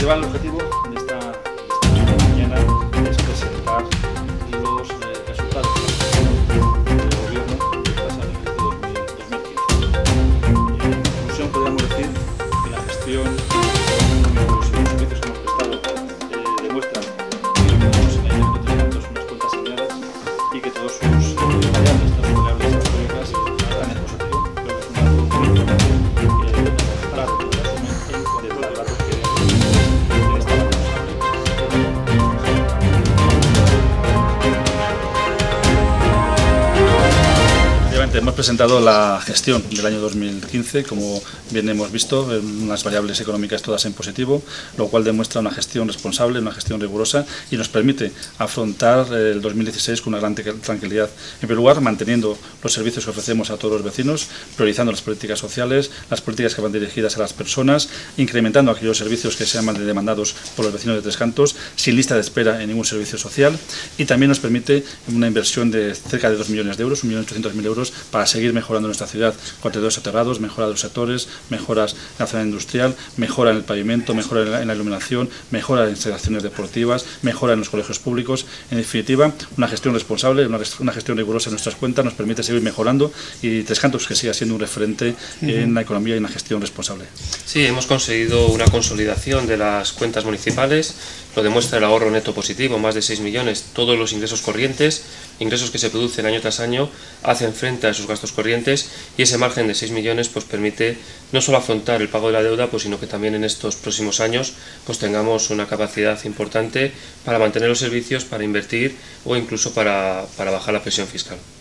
principal objetivo de esta mañana es presentar los resultados del Gobierno del pasado ejercicio 2015. En conclusión, podríamos decir que la gestión económica y los servicios que hemos prestado demuestran que tenemos en la Ayuntamiento unas cuentas saneadas y que todos sus variables, todas sus variables económicas están en positivo. Creo que es un dato muy importante que debe demostrar el resumen de todos los datos que hemos presentado la gestión del año 2015, como bien hemos visto, unas variables económicas todas en positivo, lo cual demuestra una gestión responsable, una gestión rigurosa y nos permite afrontar el 2016 con una gran tranquilidad. En primer lugar, manteniendo los servicios que ofrecemos a todos los vecinos, priorizando las políticas sociales, las políticas que van dirigidas a las personas, incrementando aquellos servicios que sean más demandados por los vecinos de Tres Cantos, sin lista de espera en ningún servicio social, y también nos permite una inversión de cerca de 2 millones de euros, 1.800.000 euros, para seguir mejorando nuestra ciudad, contenedores soterrados, mejora de los sectores, mejoras en la zona industrial, mejora en el pavimento, mejora en la iluminación, mejora en instalaciones deportivas, mejora en los colegios públicos. En definitiva, una gestión responsable, una gestión rigurosa en nuestras cuentas nos permite seguir mejorando y Tres Cantos que siga siendo un referente en la economía y en la gestión responsable. Sí, hemos conseguido una consolidación de las cuentas municipales, lo demuestra el ahorro neto positivo, más de 6 millones, todos los ingresos corrientes, ingresos que se producen año tras año, hacen frente a sus gastos corrientes y ese margen de 6 millones pues permite no solo afrontar el pago de la deuda, pues, sino que también en estos próximos años pues tengamos una capacidad importante para mantener los servicios, para invertir o incluso para bajar la presión fiscal.